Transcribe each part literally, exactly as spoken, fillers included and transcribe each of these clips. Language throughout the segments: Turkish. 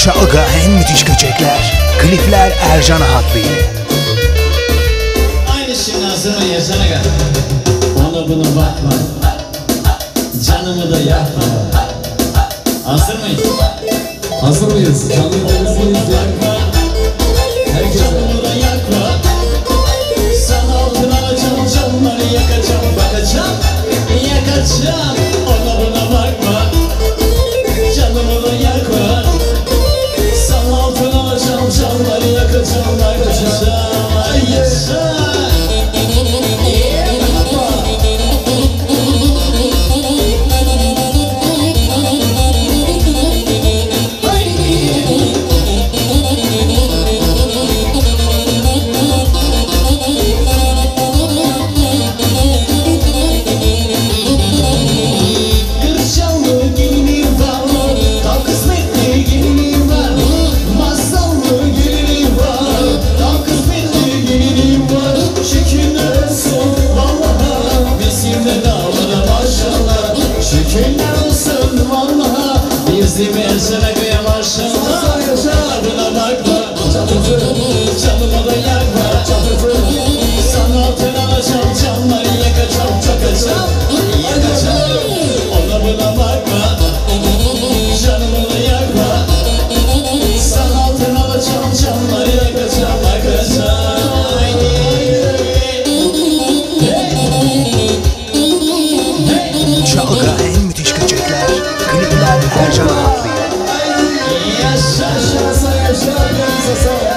Çalga en müthiş köçekler, klipler Ercan Ahatlı ile. Aynı şimdi hazır mı yaşana kadar? Ona bunu bakma, canımı da yakma. Hazır mıyız? Hazır mıyız? Canlı temizliğiniz yakma. Canımı da yakma. Sana altına alacağım, canları yakacağım, bakacağım, yakacağım. Ona buna bakma, canımı da yakma. Sana altına alacağım, canları yakacağım, bakacağım, yakacağım. Bizim yaşına kıyamaşınlar. Buna bakma, canıma da yakma. Sana altın alacağım, canları yakacağım, çakacağım, yakacağım. Ona buna bakma, canımı da yakma. Sana altın alacağım, canları yakacağım, yakacağım. Çalga en müthiş köçekler, klipler Ercan Ahatlı ile. Yaşa, yaşa, yaşa, yaşa.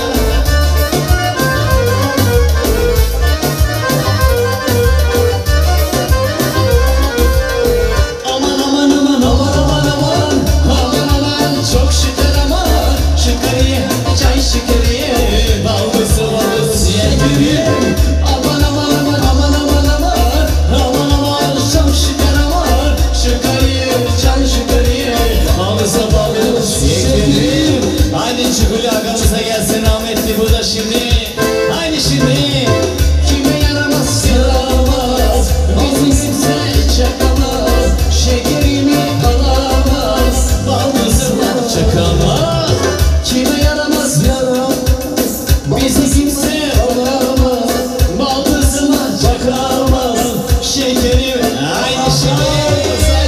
Aman aman aman aman aman aman aman aman çok şeker aman şekeri çay şekeri ballısı ballısı şekeri aman aman aman aman aman aman aman aman çok şeker aman şekeri çay şekeri ballısı ballısı şekeri. Haydi çukurlu akamıza gelsin rahmetli bu da şimdi. Haydi şimdi kime yaramaz yaramaz bizim kimse çakamaz. Şekerimi alamaz, baldızımla çakamaz. Kime yaramaz yaramaz, bizi kimse alamaz, baldızımla çakamaz. Şekerim, aynı şekerim.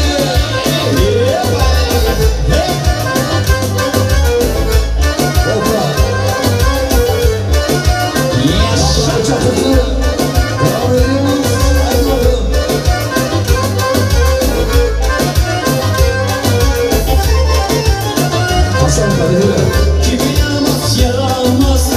Kimi yaramaz yaramaz,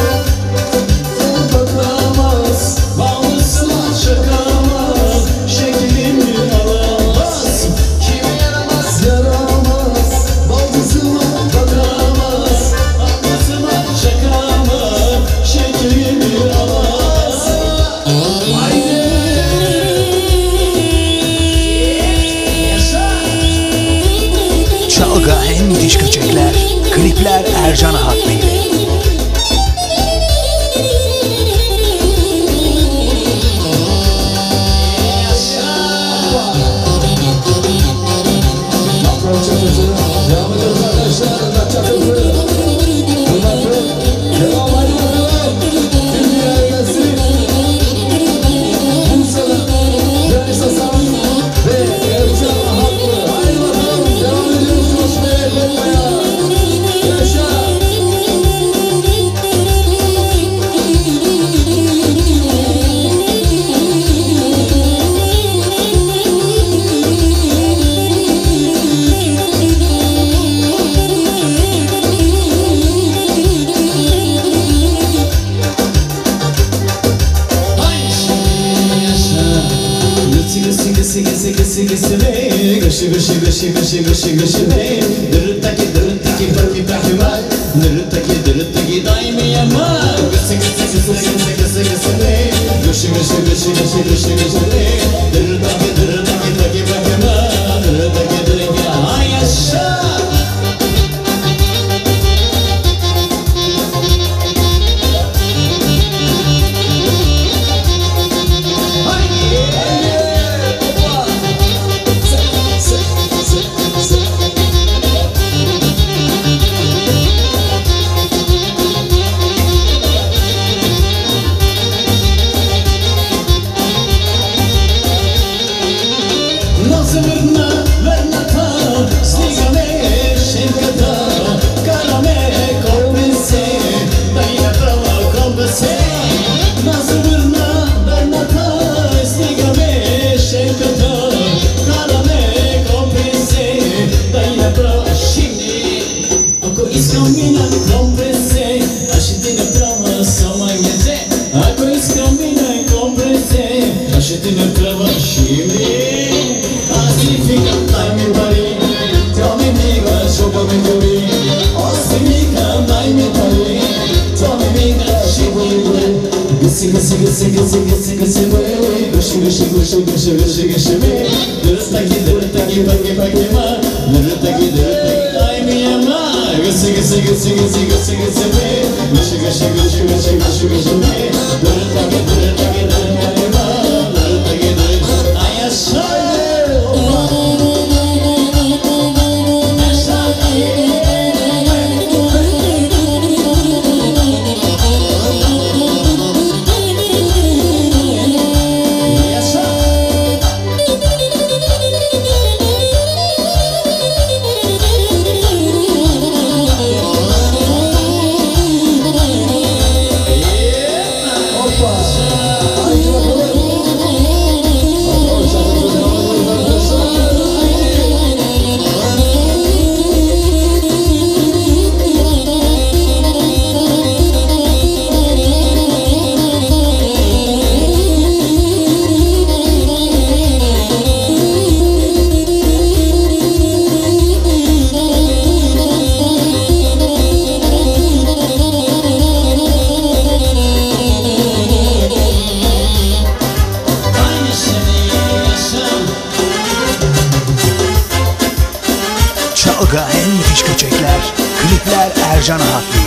bakamaz, bağlısına çakamaz, şekerimi alamaz. Kimi yaramaz yaramaz, baldızıma bakamaz, bağlısına çakamaz, şekerimi alamaz. Haydi! Yaşa! Çalga en müthiş köçekler, klipler Ercan Ahatlı ile. Devam ediyoruz arkadaşlar. Çakıldı. Devam ediyoruz. Dünyaya gelsin. Bursa'da Deniz Hasan ve Ercan Ahatlı. Haydi bakalım. Devam ediyoruz. Coşmaya korkmaya. Yaşa. Gışı gışı gışı gışı gışı gışı be Dırıttaki dırıttaki baki baki var Dırıttaki dırıttaki daimi yama Gışı gışı gışı gışı gışı gışı be Gışı gışı gışı gışı gışı gışı be Dırıttaki dırıttaki baki baki var Dırıttaki dırıttaki ay yaşa. Nazvırna vernata Stigame şirkata Karame komprense Dayna prava komprense Nazvırna vernata Stigame şirkata Karame komprense Dayna prava şimdi Ako iskambina komprense Aşitine prava samangeze Ako iskambina komprense Aşitine prava şimdi Asifika naimi pari Tome miga shoka mekuri Asifika naimi pari Tome miga shibu ibu Gisi gisi gisi gisi gisi gisi be Gushi gushi gushi gushi gushi gushi be Dırıstaki dırıstaki bagi bagi ma Dırıstaki dırıstaki naimi yama Gisi gisi gisi gisi gisi gisi be Gushi gushi gushi gushi gushi gushi be Dırıstaki dırıstaki dırıstaki ma Dırıstaki dırıstaki Ayaşay Çalga en müthiş köçekler, klipler Ercan Haklı.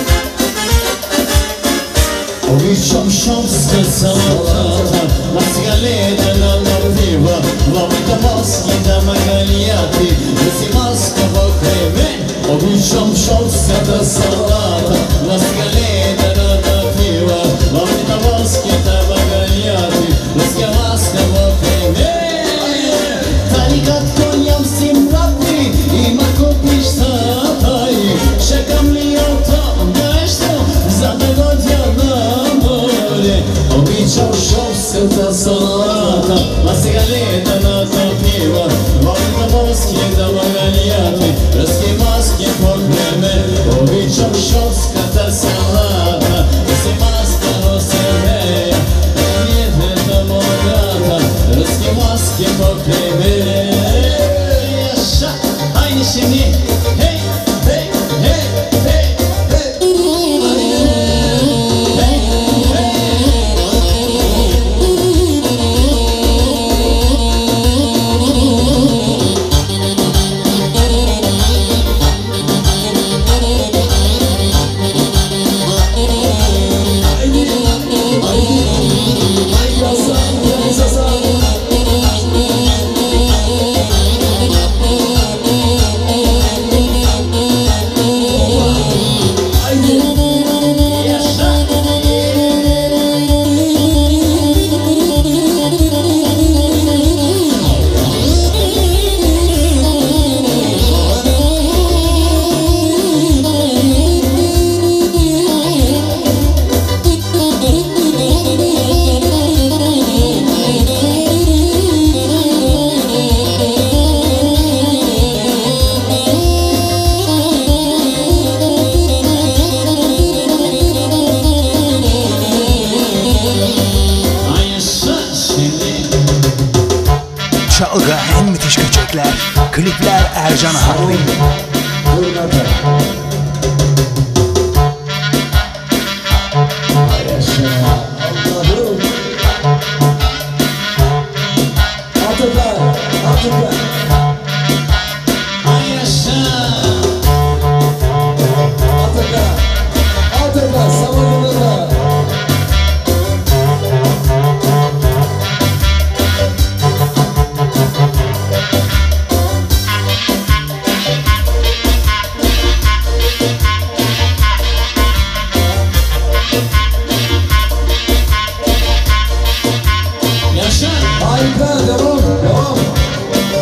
Ovisham shamska salata Masgaleta na narviva Vamita maski da magaliati Visi maska vokreme Ovisham shamska da salata Masgaleta na narviva Vamita maski da magaliati Visi maska vokreme Tarikat konyam simrati Ima kopish tataj Shekam li otam Deshto Zame godjana Običao šovskata salata Masgaleta na topiva Volita boske da magalijati Rski maske pokreme Običao šovskata salata Rski maska noseveja Njedve da mogata Rski maske pokreme Jaša, hajde şimdi Hej, hej, hej, hej, hej Çalga en müthiş köçekler, klipler Ercan Haklı. Harika, devam, devam.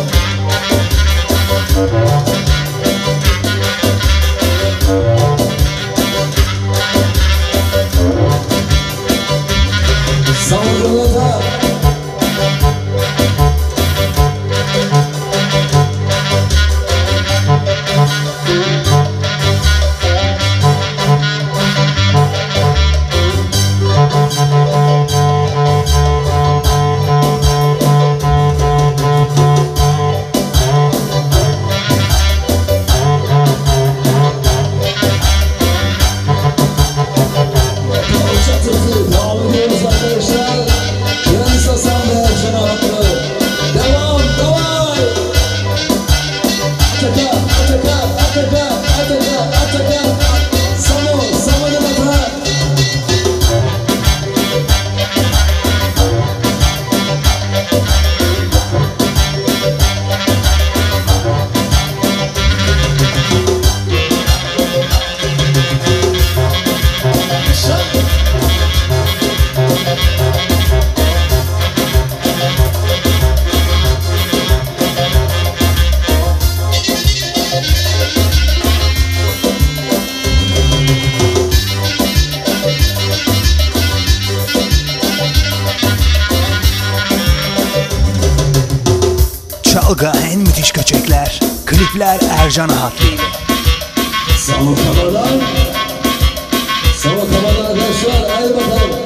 Dalga en müthiş köçekler. Klipler Ercan Ahatlı ile. Sağ ol kafadan. Sağ ol kafadan arkadaşlar. Hadi bakalım.